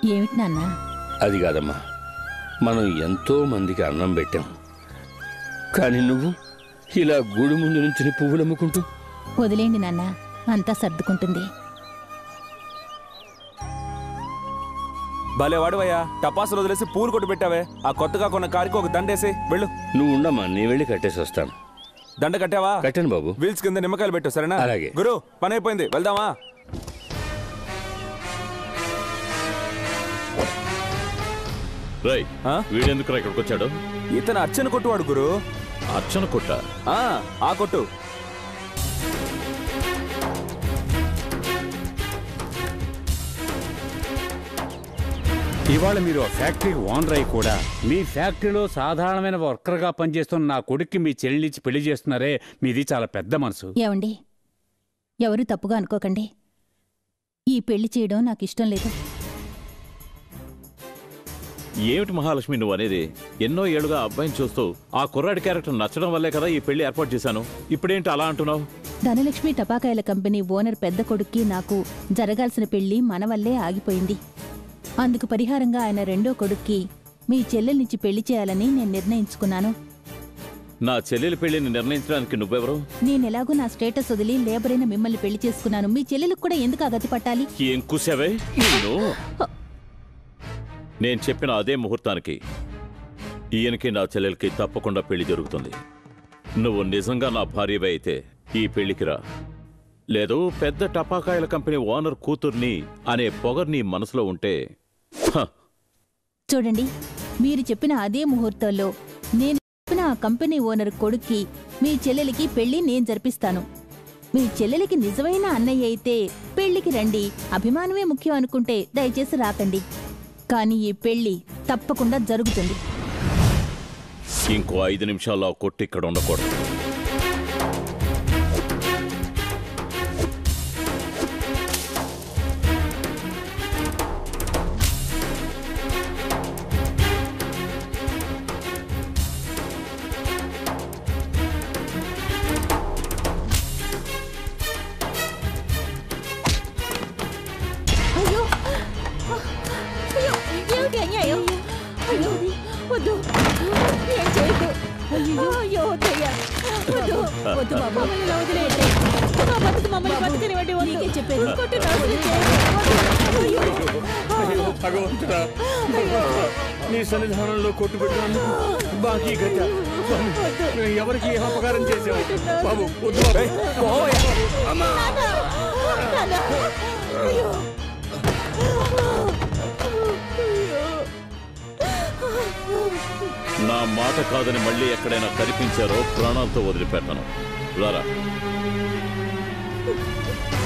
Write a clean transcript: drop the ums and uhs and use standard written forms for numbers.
ఏమిటి నాన్న? అది కాదమ్మా, మనం ఎంతో మందికి అన్నం పెట్టాం, కానీ నువ్వు ఇలా గుడి ముందు నుంచి పువ్వులు అమ్ముకుంటూ. వదిలేండి నాన్న, అంతా సర్దుకుంటుంది. భలేవాడువయ్యా, టపాసులు వదిలేసి పూలు కొట్టు పెట్టావే. ఆ కొత్తగా కొన్న కారికి ఒక దండేసి వెళ్ళు. నువ్వు ఉండమ్మా, నీ వెళ్ళి కట్టేసి వస్తాను. దండ కట్టావా? కట్టాను బాబు. వీల్స్ కింద నిమ్మకాయలు పెట్టు, సరేనా? అలాగే. గురు, పని అయిపోయింది, వెళ్దామా? వీడెందుకు ఇక్కడికి వచ్చాడు? ఇతను అర్చన కొట్టువాడు గురు. అర్చన కొట్ట? ఆ కొట్టు. ఇవాళ మీరు ఫ్యాక్టరీకి ఓనర్ అయి కూడా మీ ఫ్యాక్టరీలో సాధారణమైన వర్కర్గా పనిచేస్తున్న నా కొడుక్కి మీ చెల్లినిచ్చి పెళ్లి చేస్తున్నారే, మీది చాలా పెద్ద మనసు. ఏమండి, ఎవరు తప్పుగా అనుకోకండి. ఈ పెళ్లి చేయడం నాకు ఇష్టం లేదు. ఏమిటి మహాలక్ష్మి నువ్వు అనేది? ఎన్నో ఏళ్లుగా అబ్బాయిని చూస్తూ ఆ కుర్రాడి క్యారెక్టర్ నచ్చడం వల్లే కదా ఈ పెళ్లి ఏర్పాటు చేశాను. ఇప్పుడేంటి అలా అంటున్నావు? ధనలక్ష్మి టపాకాయల కంపెనీ ఓనర్ పెద్ద కొడుక్కి నాకు జరగాల్సిన పెళ్లి మన వల్లే ఆగిపోయింది. అందుకు పరిహారంగా ఆయన రెండో కొడుక్కి మీ చెల్లెల్నిచ్చి పెళ్లి చేయాలని నేను నిర్ణయించుకున్నాను. నా చెల్లెలి పెళ్లిని నిర్ణయించడానికి నువ్వెవరు? నేనెలాగూ నా స్టేటస్ వదిలి లేబర్ అయిన మిమ్మల్ని పెళ్లి చేసుకున్నాను. మీ చెల్లెలకు కూడా ఎందుకు ఆ గతి పట్టాలి? ఏం కూసావే? నేను చెప్పిన అదే ముహూర్తానికి ఈయనకి నా చెల్లెలకి తప్పకుండా పెళ్లి జరుగుతుంది. నువ్వు నిజంగా నా భార్యవే అయితే ఈ పెళ్లికి రా. లేదు పెద్ద టపాకాయల కంపెనీ ఓనర్ కూతుర్ని అనే పొగర్ నీ మనసులో ఉంటే చూడండి, మీరు చెప్పిన అదే ముహూర్తంలో నేను చెప్పిన ఆ కంపెనీ ఓనర్ కొడుక్కి మీ చెల్లెలికి పెళ్లి నేను జరిపిస్తాను. మీ చెల్లెలికి నిజమైన అన్నయ్య అయితే పెళ్లికి రండి. అభిమానమే ముఖ్యం అనుకుంటే దయచేసి రాకండి. కానీ ఈ పెళ్లి తప్పకుండా జరుగుతుంది. ఇంకో 5 నిమిషాల్లో కొట్టి ఇక్కడ ఉండకూడదు. భగవంతుడా, నీ సన్నిధానంలో కొట్టు పెట్టినందుకు బాకీ గట్ట. ఎవరికి ఏ అపకారం చేసావు బాబు? నా మాట కాదని మళ్ళీ ఎక్కడైనా కనిపించారో ప్రాణాలతో వదిలిపెట్టను. రారా.